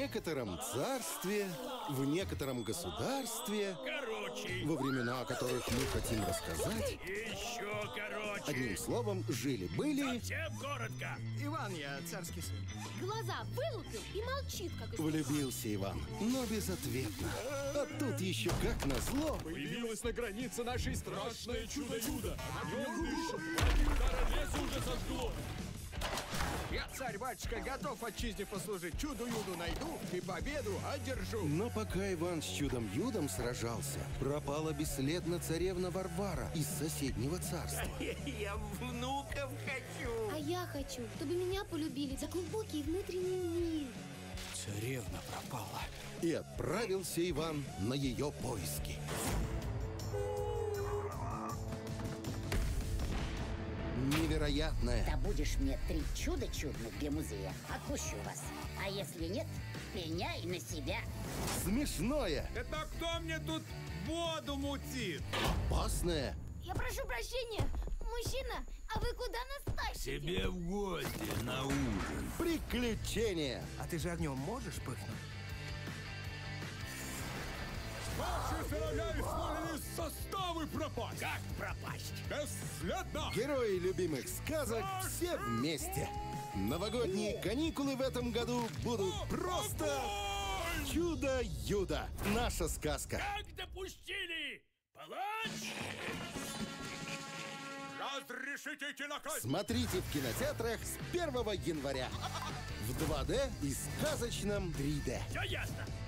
некотором царстве, в некотором государстве, Короче. во времена, о которых мы хотим рассказать, Еще короче. одним словом, жили-были, Совсем коротко. Иван, я царский сын. Глаза вылупил и молчит, как из... влюбился Иван, но безответно. А тут еще как назло, Появилось на границе нашей страшное чудо-юдо. Огнем дышит, один удара леса уже сожгло. Я, царь-батюшка, готов отчизне послужить. Чуду-юду найду и победу одержу. но пока Иван с чудом-юдом сражался, пропала бесследно царевна Варвара из соседнего царства. Я внуков хочу. А я хочу, чтобы меня полюбили за глубокий внутренний мир. Царевна пропала. И отправился Иван на ее поиски. Невероятное, Да будешь мне 3 чуда чудных для музея, отпущу вас. А если нет, пеняй на себя. смешное, Это кто мне тут воду мутит? опасное, Я прошу прощения, мужчина, а вы куда нас тащите? Тебе в гости на ужин. приключение. А ты же огнем можешь пыхнуть? Ваши сыновья изволили из составы пропасть. Как пропасть? Бесследно. Герои любимых сказок все вместе. Новогодние каникулы в этом году будут просто чудо-юдо. Наша сказка. Как допустили? Палач? Разрешите идти на казнь. Смотрите в кинотеатрах с 1 января. В 2D и сказочном 3D. Все ясно.